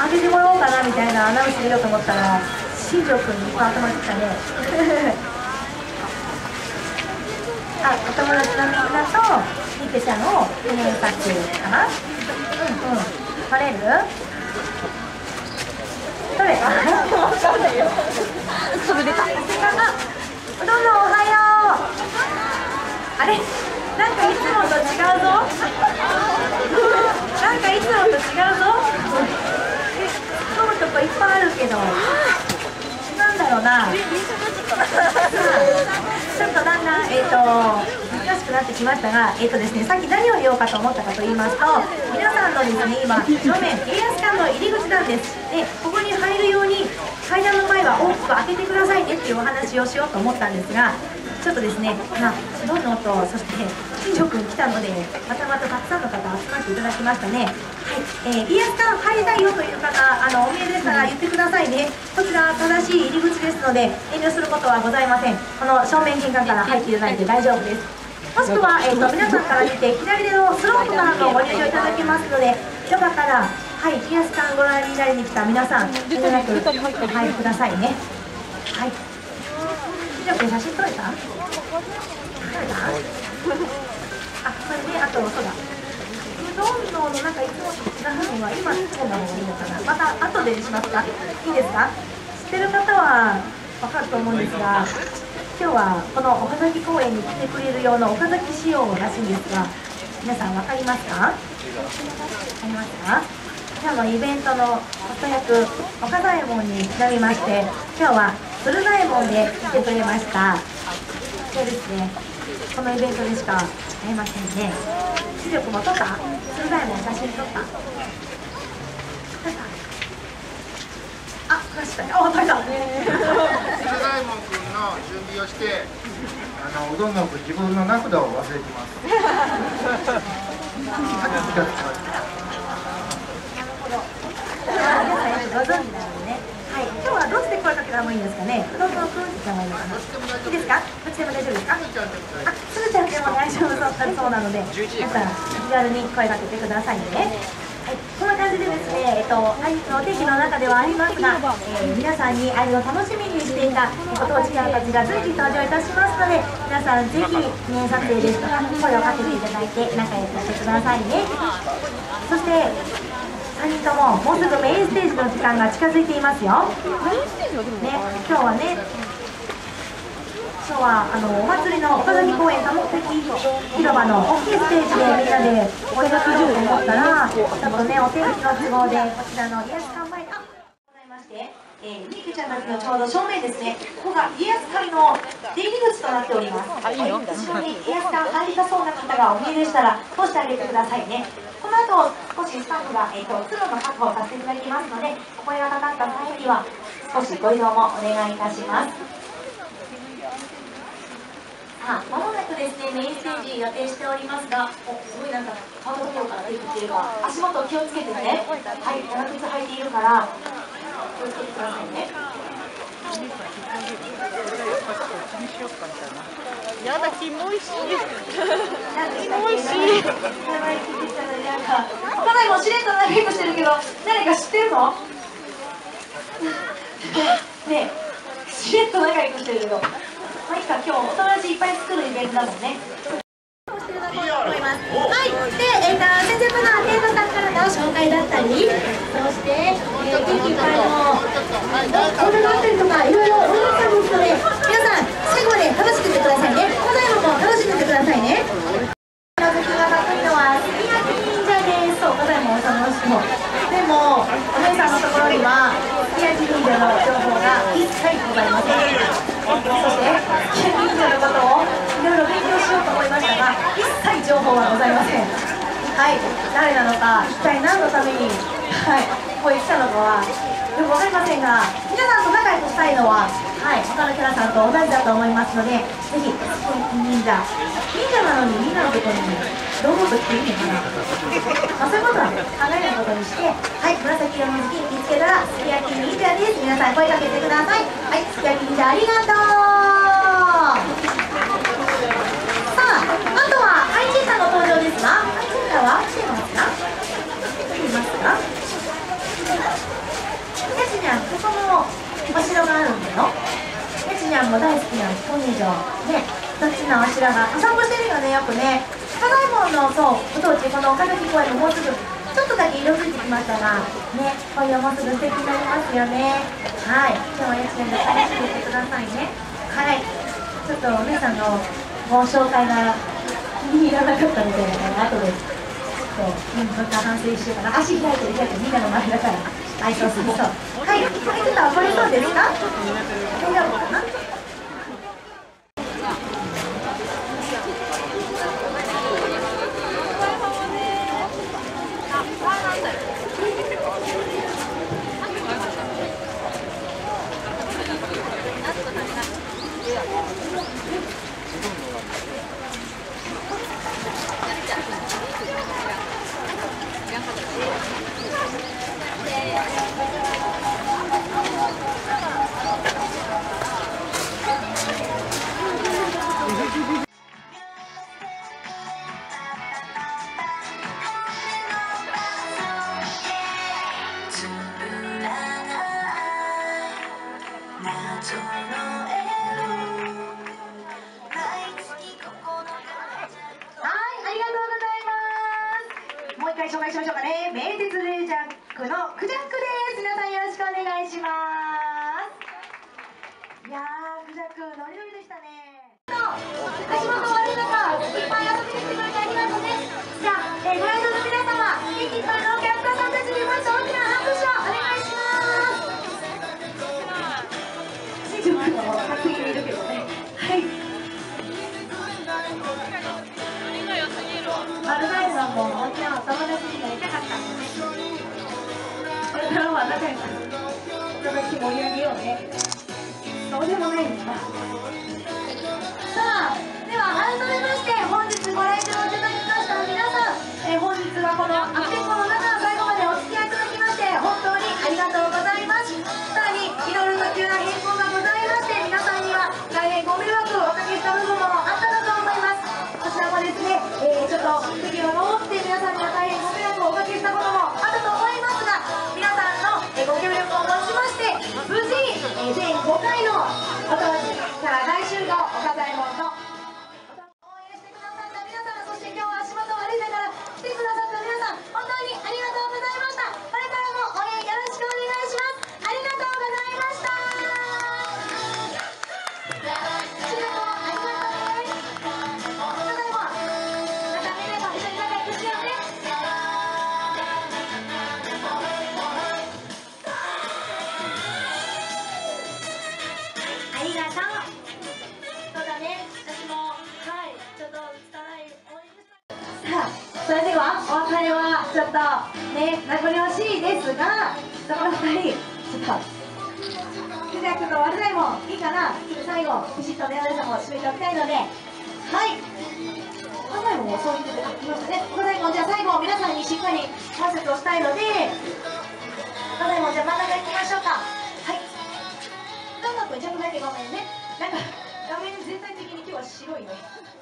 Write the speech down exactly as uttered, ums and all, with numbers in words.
開けてもらおうかなみたいなアナウンス入れようと思ったら、新庄君にいっぱい集まってきたね。あ、お友達のみんなとみくちゃんを記念撮影かな。うんうん。撮れる？撮れた？わかんないよ。それ出た。あ、どうもおはよう。あれ？なんかいつもと違うぞ。なんかいつもと違うぞ。撮るとこいっぱいあるけど。なんだろうな。ちょっとだんだん、えーと、難しくなってきましたが、えーとですね、さっき何を言おうかと思ったかと言いますと、皆さんのですね、今、正面、家康館の入り口なんです。で、ここに入るように、階段の前は大きく開けてくださいねっていうお話をしようと思ったんですが、ちょっとですね、まあ、どんどんと、そして、新庄君来たので、またまたたくさんの方集まっていただきましたね。はい、えー、家康館入りたいよという方、あの、お見えでしたら言ってくださいね。こちら、正しい入り口ですので、遠慮することはございません。この正面玄関から入っていただいて大丈夫です。もしくは、えーと、皆さんから見て、左手のスロープからもご入場いただけますので、広場から、はい、家康館ご覧になりに来た皆さん、遠慮なく、はい、くださいね。はい。じゃあ、これ写真撮れた？撮れた？あ、それで、あと、そうだ。うどんのなんかいつもと違うのは今突っ込んだ方がいいのかな。また後でにしますか？いいですか？知ってる方は分かると思うんですが、今日はこの岡崎公園に来てくれる用の岡崎仕様らしいんですが、皆さん分かりますか？分かりますか？今日のイベントのホスト役、岡左衛門にちなみまして、今日は鶴左衛門で来てくれました。そうですね、このイベントでしか会えませんね。視力も撮った？鶴左衛門写真撮った？撮った？あ、確かに。あ、撮れた。鶴左衛門君の準備をして、あのうどんの具自分の名札を忘れてます。 ご存知なのでね。はい、今日はどっちで声かけたらもいいんですかね。うどんのくんって言った方がいいのかな。いいですか？どっちでも大丈夫ですか？あ、すぐちゃんでも大丈夫そうなので、皆さん気軽に声かけてくださいね。はい、こんな感じでですね、えっと、お天気の中ではありますが、えー、皆さんに会えるのを楽しみにしていたご当地キャラたちが随時登場いたしますので、皆さんぜひ記念撮影ですとか声をかけていただいて仲良くしてくださいね。そしてさんにんとももうすぐメインステージの時間が近づいていますよ。ね、今日はね、今日はあのお祭りの岡崎公園多目的広場の大きいステージでみんなでお声がけしようと思ったら、ちょっとね、お天気の都合でこちらの家康館前がございまして、えー、みくちゃんたちのちょうど正面ですね、ここが家康館の出入り口となっております。はい、後ろに家康館入りたそうな方がお見えでしたら通してあげてくださいね。この後少しスタッフが、えー、と通路の確保をさせていただきますので、お声がかかった際には少しご移動もお願いいたします。さあ、まもなくですね、メインステージ予定しておりますが、お、すごいなんか顔のところから出てきてるから、足元気をつけてね。はい、長靴履いているから気をつけてくださいね。 やだ、キモいし。 キモいし。名前聞いてきたのになんか、他のもしれっとなメイクしてるけど、誰か知ってるの？ねえ、しれっと仲良くしてるけど。まあいいか、今日お友達いっぱい作るイベントだもんね。はい、で、えー、と先生の生徒さんからの紹介だったり、そして、えー、元気いっぱいの動画があったりとか、いろいろ盛りだくさんですので、皆さん、最後まで楽しんでってくださいね。この後も楽しんでってくださいね。名付けがかっこいいのは、すき焼き忍者です。そう、答えも楽しも。でも、お姉さんのところには、すき焼き忍者の情報が一切ございません。そして、すき焼き忍者のことをいろいろ勉強しようと思いましたが、一切情報はございません。はい、誰なのか、一体何のために、はい、ここへ来たのかは、よくわかりませんが、皆さんと仲良くしたいのは、はい、他のキャラさんと同じだと思いますので、ぜひ、すき焼き忍者、忍者なのにみんなのところに、堂々と来ていいのかな。まあ、そういうことは考えないことにして、はい、紫色の好き見つけたら、すき焼き忍者です。皆さん声かけてください。はい、すき焼き忍者ありがとう。さあ、あとは、ハイチーさんの登場ですが、ハイチーさんは来てますか？来ていますか？ ゃんも大好きな彦根城ね、そっちのお城がお散歩してるよね、よくね。火左衛門のそうご当地、この岡崎公園ももうすぐちょっとだけ色づいてきましたがね、紅葉もうすぐ素敵になりますよね。はい、今日は一年で楽しんでいってくださいね。はい、ちょっとお姉さんのご紹介が気に入らなかったみたいなのが後でちょっと、うん、また反省しようかな。足開いてる開いてる、みんなの前だから愛想すぎそう。はい、はい、ちょっと暴れそうですか？大丈夫かな？紹介しましょうかね。名鉄レジャックのクジャックです。皆さんよろしくお願いします。いやー、クジャックノリノリでしたね。足元悪い中いっぱい遊びに来てくれてありがとうね。じゃあ、えー、ご来場の皆様、元気いっぱいのお客さんたちにもう一度大きな拍手をお願いします。新宿の担ぎにいるけどね。はい、マルガイさんも大きなお友達になりたかったんですね。これからは仲良くお友達盛り上げようね。そうでもないんですか。さあ、では改めまして本日ご来場いただきました皆さん、えー、本日はこの悪天候の中最後までお付き合いいただきまして本当にありがとうございます。さらにいろいろと急な変更がございまして皆さんには大変ご迷惑をおかけした部分もあったかと思います。こちらもですね、えー、ちょっと席を守って皆さんには大変ご迷惑をおかけしたこともあったと思いますが、皆さんの、えー、ご協力をもちまして無事、えー、全ごかいのお当時から大集合岡左衛門の応援してくださった皆さん、そして今日は足元悪いながら来てくださった皆さん、本当にありがとうございました。これからも応援よろしくお願いします。ありがとうございました。ありがとう。そうだね、私もはいちょっと拙い応援でした。さあ、それではお別れはちょっとね名残惜しいですが、そのふたりちょっとクジャクの悪いもいいかな。最後ピシッとね、皆さんも締めておきたいので、はい。岡左衛門もそう言ってきましたね。岡左衛門じゃあ最後皆さんにしっかり挨拶をしたいので、岡左衛門じゃあ真ん中行きましょうか。はい。どんどんちょっとだけごめんね。なんか画面全体的に今日は白いね。